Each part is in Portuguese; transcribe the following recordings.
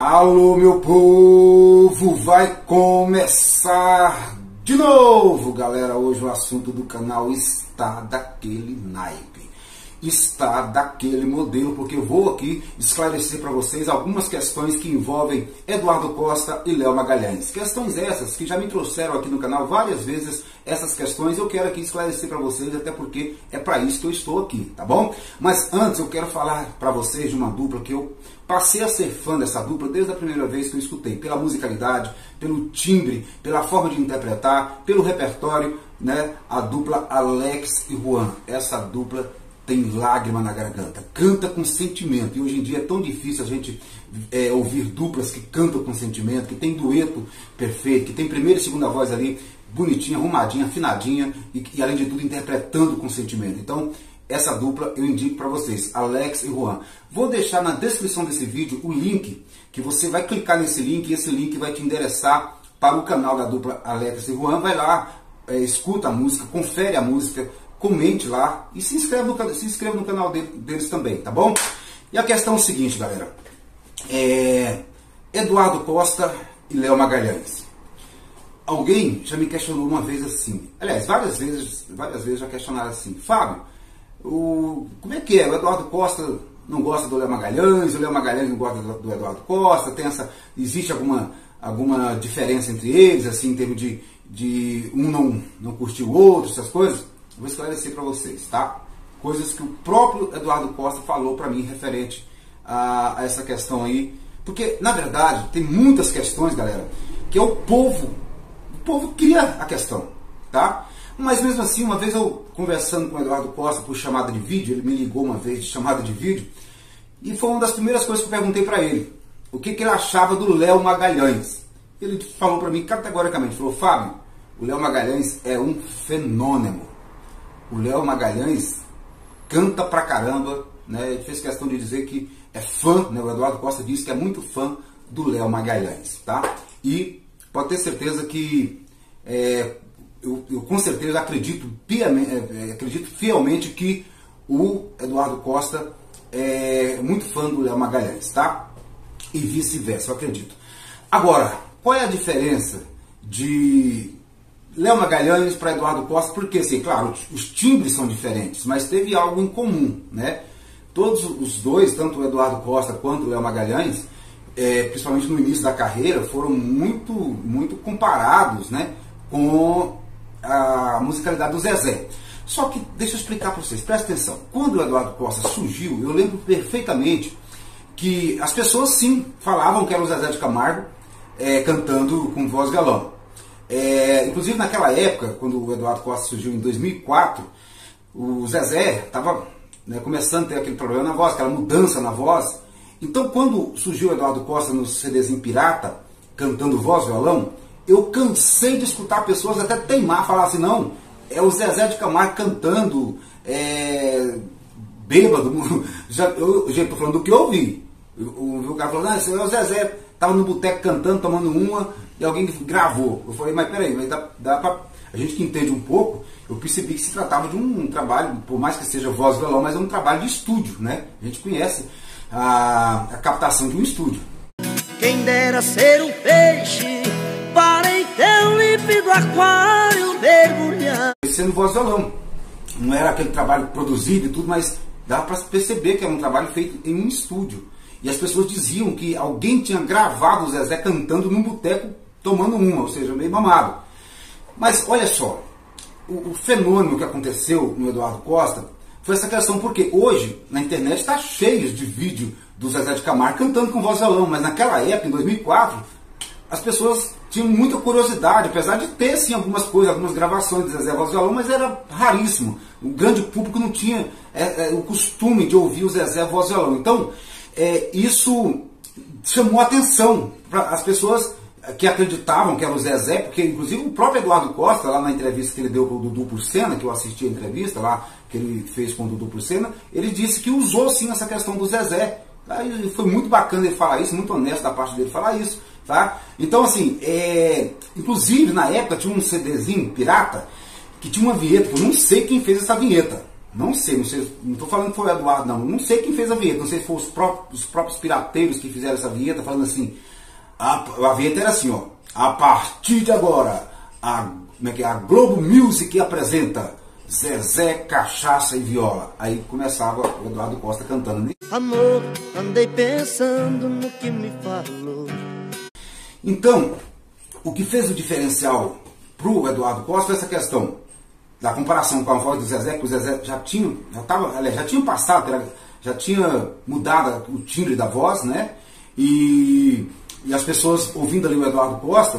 Alô, meu povo, vai começar de novo, galera. Hoje o assunto do canal está daquele naipe, está daquele modelo, porque eu vou aqui esclarecer para vocês algumas questões que envolvem Eduardo Costa e Léo Magalhães. Questões essas que já me trouxeram aqui no canal várias vezes. Essas questões eu quero aqui esclarecer para vocês, até porque é para isso que eu estou aqui, tá bom? Mas antes eu quero falar para vocês de uma dupla que eu passei a ser fã dessa dupla desde a primeira vez que eu escutei, pela musicalidade, pelo timbre, pela forma de interpretar, pelo repertório, né? A dupla Alex e Juan. Essa dupla tem lágrima na garganta, canta com sentimento. E hoje em dia é tão difícil a gente ouvir duplas que cantam com sentimento, que tem dueto perfeito, que tem primeira e segunda voz ali bonitinha, arrumadinha, afinadinha e além de tudo interpretando com sentimento. Então essa dupla eu indico para vocês, Alex e Juan. Vou deixar na descrição desse vídeo o link, que você vai clicar nesse link e esse link vai te endereçar para o canal da dupla Alex e Juan. Vai lá, escuta a música, confere a música, comente lá e se inscreve no canal deles também, tá bom? E a questão é o seguinte, galera. Eduardo Costa e Léo Magalhães. Alguém já me questionou uma vez assim, aliás, várias vezes já questionaram assim: Fábio, como é que é? O Eduardo Costa não gosta do Léo Magalhães, o Léo Magalhães não gosta do Eduardo Costa, existe alguma diferença entre eles, assim, em termos de um não curtir o outro, essas coisas? Eu vou esclarecer para vocês, tá? Coisas que o próprio Eduardo Costa falou para mim referente a essa questão aí, porque na verdade tem muitas questões, galera, que é o povo cria a questão, tá? Mas mesmo assim, uma vez eu conversando com o Eduardo Costa por chamada de vídeo, ele me ligou uma vez de chamada de vídeo, e foi uma das primeiras coisas que eu perguntei para ele, o que ele achava do Léo Magalhães. Ele falou para mim categoricamente, falou: Fábio, o Léo Magalhães é um fenômeno. O Léo Magalhães canta pra caramba, né? Ele fez questão de dizer que é fã, né? O Eduardo Costa disse que é muito fã do Léo Magalhães, tá? E pode ter certeza que eu com certeza acredito fielmente que o Eduardo Costa é muito fã do Léo Magalhães, tá? E vice-versa, eu acredito. Agora, qual é a diferença de Léo Magalhães para Eduardo Costa? Porque, assim, claro, os timbres são diferentes, mas teve algo em comum, né? Todos os dois, tanto o Eduardo Costa quanto o Léo Magalhães, principalmente no início da carreira, foram muito comparados, né, com a musicalidade do Zezé. Só que, deixa eu explicar para vocês, presta atenção. Quando o Eduardo Costa surgiu, eu lembro perfeitamente que as pessoas sim falavam que era o Zezé de Camargo cantando com voz e violão. Inclusive naquela época, quando o Eduardo Costa surgiu em 2004, o Zezé estava, né, começando a ter aquele problema na voz, aquela mudança na voz. Então quando surgiu o Eduardo Costa no CDzinho pirata, cantando voz e violão, eu cansei de escutar pessoas até teimar, falar assim: não, é o Zezé de Camargo cantando, bêbado. Gente, tô falando do que eu ouvi. O cara falou: não, esse é o Zezé, tava no boteco cantando, tomando uma, e alguém gravou. Eu falei: mas peraí, mas dá pra... A gente que entende um pouco, eu percebi que se tratava de um trabalho, por mais que seja voz e violão, mas é um trabalho de estúdio, né? A gente conhece a captação de um estúdio. Quem dera ser um peixe para em teu límpido aquário mergulhar. Sendo voz e violão, não era aquele trabalho produzido e tudo, mas dava para perceber que era um trabalho feito em um estúdio. E as pessoas diziam que alguém tinha gravado o Zezé cantando num boteco tomando uma, ou seja, meio mamado. Mas olha só, o fenômeno que aconteceu no Eduardo Costa foi essa questão, porque hoje na internet está cheio de vídeo do Zezé de Camargo cantando com voz e violão, mas naquela época, em 2004, as pessoas tinham muita curiosidade, apesar de ter sim algumas coisas, algumas gravações de Zezé voz e violão, mas era raríssimo. O grande público não tinha o costume de ouvir o Zezé voz e violão. Então, isso chamou a atenção para as pessoas que acreditavam que era o Zezé, porque inclusive o próprio Eduardo Costa, lá na entrevista que ele deu com o Dudu Porcena, que eu assisti a entrevista lá, que ele fez com o Dudu Porcena, ele disse que usou sim essa questão do Zezé. Aí foi muito bacana ele falar isso, muito honesto da parte dele falar isso, tá? Então, assim, inclusive na época tinha um CDzinho pirata que tinha uma vinheta, que eu não sei quem fez essa vinheta, Não sei, não estou falando que foi o Eduardo, não sei quem fez a vinheta, não sei se foram os próprios pirateiros que fizeram essa vinheta, falando assim, a vinheta era assim, ó, a partir de agora, a Globo Music apresenta Zezé, Cachaça e Viola. Aí começava o Eduardo Costa cantando, né? Amor, andei pensando no que me falou. Então, o que fez o diferencial pro Eduardo Costa foi essa questão da comparação com a voz do Zezé, que o Zezé já tinha passado, já tinha mudado o timbre da voz, né? E as pessoas ouvindo ali o Eduardo Costa,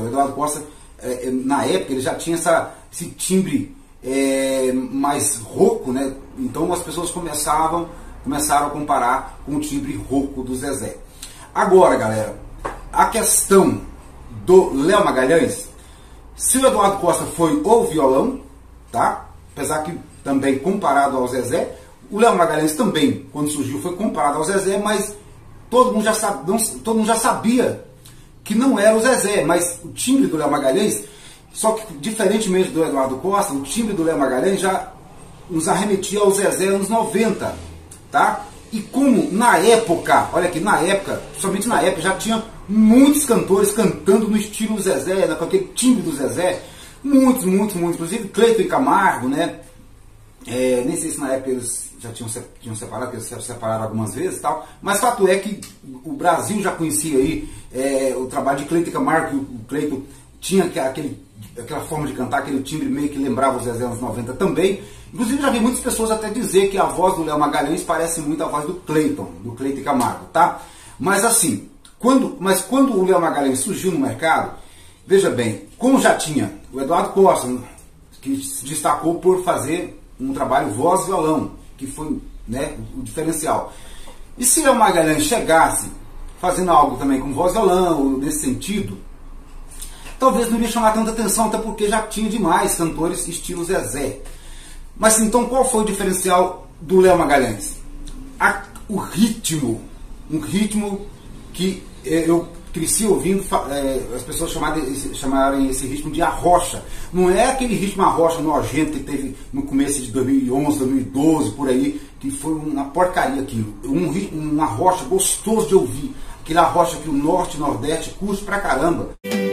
na época ele já tinha esse timbre mais rouco, né? Então as pessoas começaram a comparar com o timbre rouco do Zezé. Agora, galera, a questão do Léo Magalhães, se o Eduardo Costa foi o violão, tá? Apesar que também comparado ao Zezé, o Léo Magalhães também, quando surgiu, foi comparado ao Zezé, mas todo mundo já sabia que não era o Zezé, mas o timbre do Léo Magalhães, só que diferentemente do Eduardo Costa, o timbre do Léo Magalhães já nos arremetia ao Zezé anos 90, tá? E como na época, olha aqui, somente na época, já tinha muitos cantores cantando no estilo Zezé, com aquele timbre do Zezé, muitos, inclusive Cleiton e Camargo, né? Nem sei se na época eles já tinham separado, porque eles se separaram algumas vezes e tal, mas fato é que o Brasil já conhecia aí o trabalho de Cleiton e Camargo, que o Cleiton tinha aquela forma de cantar, aquele timbre meio que lembrava os Zezé anos 90 também. Inclusive já vi muitas pessoas até dizer que a voz do Léo Magalhães parece muito a voz do Cleiton e Camargo, tá? Mas assim, quando o Léo Magalhães surgiu no mercado, veja bem, como já tinha o Eduardo Costa, que se destacou por fazer um trabalho voz-violão, que foi, né, o diferencial. E se o Léo Magalhães chegasse fazendo algo também com voz-violão, nesse sentido, talvez não iria chamar tanta atenção, até porque já tinha demais cantores estilo Zezé. Mas então qual foi o diferencial do Léo Magalhães? O ritmo, um ritmo que eu cresci ouvindo as pessoas chamarem esse ritmo de arrocha. Não é aquele ritmo arrocha nojento que teve no começo de 2011, 2012, por aí, que foi uma porcaria aquilo. Um arrocha gostoso de ouvir. Aquele arrocha que o Norte e Nordeste curte pra caramba.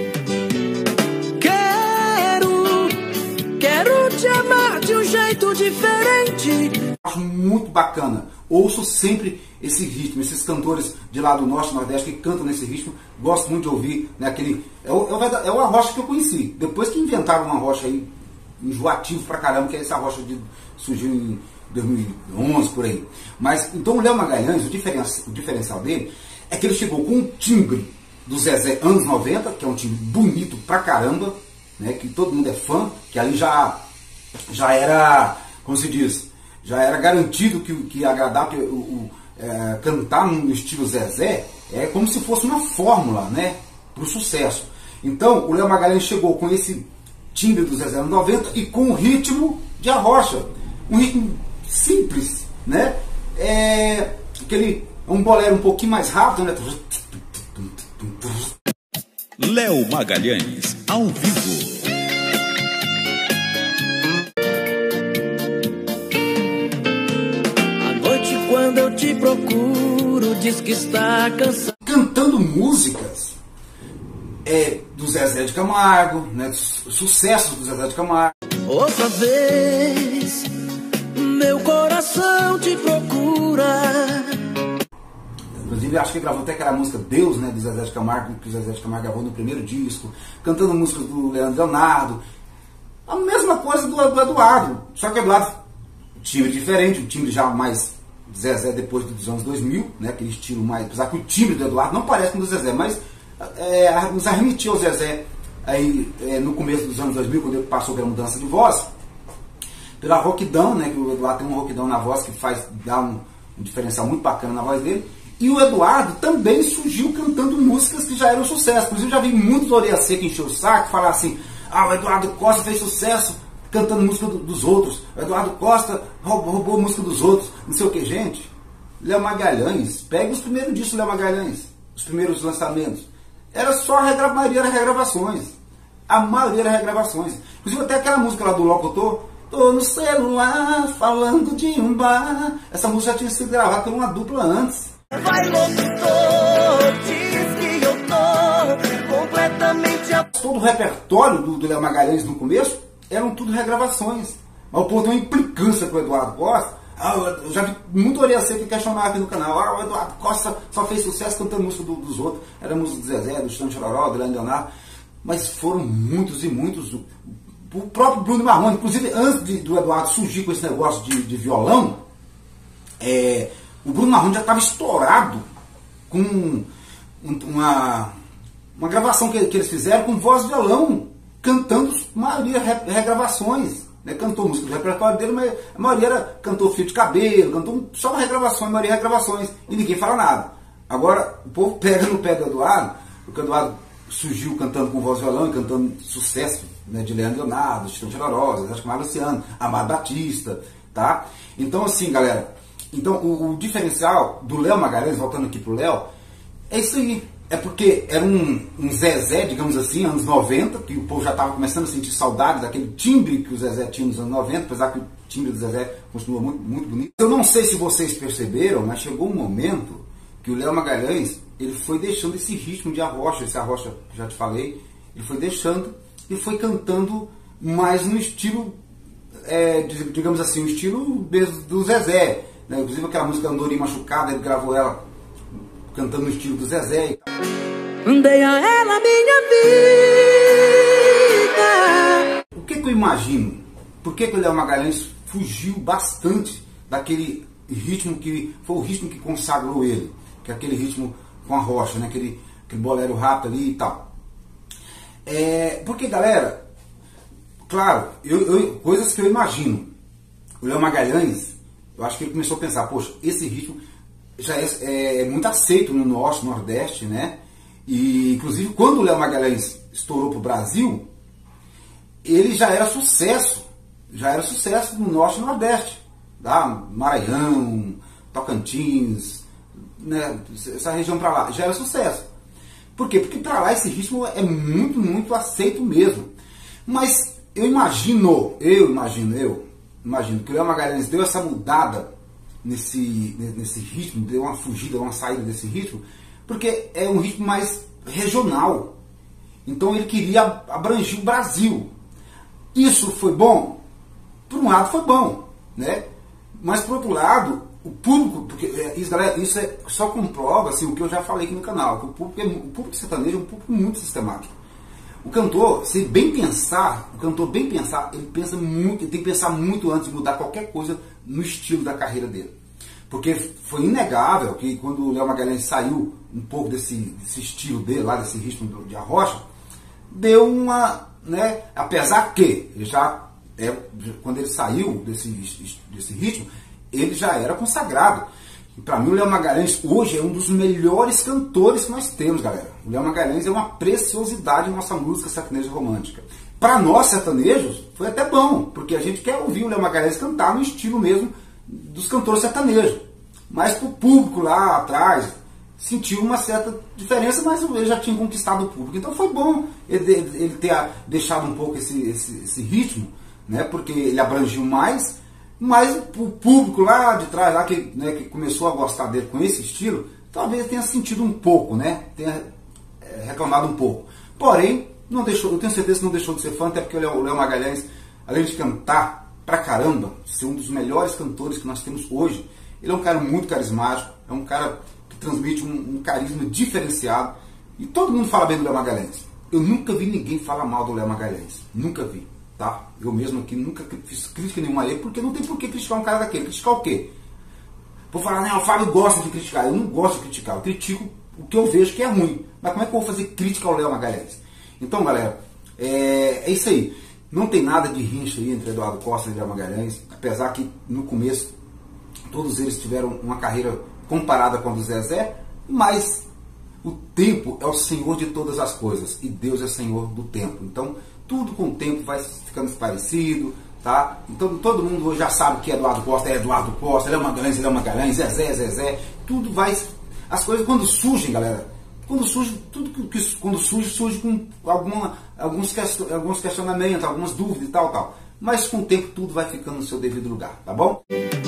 Quero te amar de um jeito diferente. Acho muito bacana. Ouço sempre esse ritmo, esses cantores de lá do Norte e Nordeste que cantam nesse ritmo. Gosto muito de ouvir, né, é o arrocha que eu conheci. Depois que inventaram uma arrocha aí enjoativo pra caramba, que é essa arrocha surgiu em 2011, por aí. Mas então o Léo Magalhães, o diferencial dele é que ele chegou com um timbre do Zezé anos 90, que é um timbre bonito pra caramba, né, que todo mundo é fã, que ali já era, como se diz, já era garantido que ia agradar, cantar no estilo Zezé é como se fosse uma fórmula, né, para o sucesso. Então o Léo Magalhães chegou com esse timbre do Zezé anos 90 e com o ritmo de arrocha, um ritmo simples, né, um bolero um pouquinho mais rápido, né. Léo Magalhães, ao vivo. À noite quando eu te procuro, diz que está cansado. Cantando músicas do Zezé de Camargo, né, sucessos do Zezé de Camargo. Outra vez, meu coração te procura. Inclusive, acho que gravou até aquela música Deus, né, do Zezé de Camargo, que o Zezé de Camargo gravou no primeiro disco, cantando músicas do Leandro Leonardo. A mesma coisa do Eduardo, só que o Eduardo, um timbre diferente, um timbre já mais Zezé depois dos anos 2000, né, aquele estilo mais, apesar que o timbre do Eduardo não parece com o do Zezé, mas nos arremetiu ao Zezé aí, no começo dos anos 2000, quando ele passou pela mudança de voz, pela rouquidão, né, que o Eduardo tem uma rouquidão na voz que dá um diferencial muito bacana na voz dele. E o Eduardo também surgiu cantando músicas que já eram sucesso. Inclusive, já vi muitos orelha seca encher o saco, falar assim: o Eduardo Costa fez sucesso cantando música dos outros. O Eduardo Costa roubou música dos outros. Não sei o que, gente. Léo Magalhães, pega os primeiros discos do Léo Magalhães, os primeiros lançamentos. Era só a maioria era regravações. A maioria era regravações. Inclusive, até aquela música lá do Locutor, tô no celular falando de um bar. Essa música já tinha sido gravada por uma dupla antes. Vai locutor, diz que eu tô completamente... Todo o repertório do Léo Magalhães no começo eram tudo regravações. Mas o povo tem uma implicância com o Eduardo Costa. Eu já vi muita orelha seca que questionava aqui no canal. O Eduardo Costa só fez sucesso cantando música dos outros. Era música do Zezé, do Chitão Chororó, do Leonardo. Mas foram muitos e muitos. O próprio Bruno Marrone, inclusive antes do Eduardo surgir com esse negócio de violão, o Bruno Marrone já estava estourado com uma gravação que eles fizeram com voz de violão, cantando a maioria regravações. Né? Cantou música do repertório dele, mas a maioria cantou Fio de Cabelo, cantou só uma regravação, a maioria regravações, e ninguém fala nada. Agora o povo pega no pé do Eduardo, porque o Eduardo surgiu cantando com voz de violão e cantando sucesso, né, de Leonardo, Chitão Chororó, acho que mais Luciano, Amado Batista, tá? Então assim, galera, então o diferencial do Léo Magalhães, voltando aqui pro Léo, é isso aí. É porque era um Zezé, digamos assim, anos 90, que o povo já estava começando a sentir saudade daquele timbre que o Zezé tinha nos anos 90, apesar que o timbre do Zezé continua muito, muito bonito. Eu não sei se vocês perceberam, mas chegou um momento que o Léo Magalhães, ele foi deixando esse ritmo de arrocha, esse arrocha que já te falei, ele foi deixando e foi cantando mais no estilo, digamos assim, o estilo do Zezé. Né? Inclusive aquela música Andorinha Machucada, ele gravou ela cantando no estilo do Zezé. Dei a ela minha vida. O que eu imagino? Por que o Léo Magalhães fugiu bastante daquele ritmo que foi o ritmo que consagrou ele? Que é aquele ritmo com a rocha, né? aquele bolero rápido ali e tal. Porque, galera, claro, coisas que eu imagino. O Léo Magalhães, eu acho que ele começou a pensar, poxa, esse ritmo já é muito aceito no Norte, Nordeste, né? E, inclusive, quando o Léo Magalhães estourou para o Brasil, ele já era sucesso no Norte e Nordeste, tá? Maranhão, Tocantins, né? Essa região para lá, já era sucesso. Por quê? Porque para lá esse ritmo é muito, muito aceito mesmo. Mas eu imagino que o Léo Magalhães deu essa mudada nesse ritmo, deu uma fugida, uma saída desse ritmo, porque é um ritmo mais regional. Então ele queria abranger o Brasil. Isso foi bom? Por um lado foi bom, né? Mas por outro lado, o público, porque isso só comprova assim, o que eu já falei aqui no canal, que o público sertanejo é um público muito sistemático. O cantor, se bem pensar, ele pensa muito, ele tem que pensar muito antes de mudar qualquer coisa no estilo da carreira dele. Porque foi inegável que quando o Léo Magalhães saiu um pouco desse estilo dele, lá desse ritmo de arrocha, deu uma, né, apesar que quando ele saiu desse ritmo, ele já era consagrado. E para mim o Léo Magalhães hoje é um dos melhores cantores que nós temos, galera. O Léo Magalhães é uma preciosidade em nossa música sertaneja romântica. Para nós sertanejos foi até bom, porque a gente quer ouvir o Léo Magalhães cantar no estilo mesmo dos cantores sertanejos. Mas para o público lá atrás sentiu uma certa diferença, mas ele já tinha conquistado o público. Então foi bom ele ter deixado um pouco esse ritmo, né, porque ele abrangiu mais. Mas o público lá de trás, lá que começou a gostar dele com esse estilo, talvez tenha sentido um pouco, né? Tenha reclamado um pouco. Porém, não deixou, eu tenho certeza que não deixou de ser fã, até porque o Léo Magalhães, além de cantar pra caramba, ser um dos melhores cantores que nós temos hoje, ele é um cara muito carismático, é um cara que transmite um carisma diferenciado. E todo mundo fala bem do Léo Magalhães. Eu nunca vi ninguém falar mal do Léo Magalhães. Nunca vi. Tá? Eu mesmo aqui nunca fiz crítica nenhuma a ele, porque não tem por que criticar um cara daquele. Criticar o quê? Vou falar, né, o Fábio gosta de criticar. Eu não gosto de criticar, eu critico o que eu vejo que é ruim. Mas como é que eu vou fazer crítica ao Léo Magalhães? Então, galera, é isso aí. Não tem nada de rincha aí entre Eduardo Costa e Léo Magalhães, apesar que no começo todos eles tiveram uma carreira comparada com a do Zezé, mas o tempo é o Senhor de todas as coisas e Deus é Senhor do tempo. Então, tudo com o tempo vai ficando parecido, tá? Então todo mundo hoje já sabe que Eduardo Costa é Eduardo Costa, Léo Magalhães, Zezé, tudo vai... As coisas quando surgem, galera, surge com alguns questionamentos, algumas dúvidas e tal. mas com o tempo tudo vai ficando no seu devido lugar, tá bom?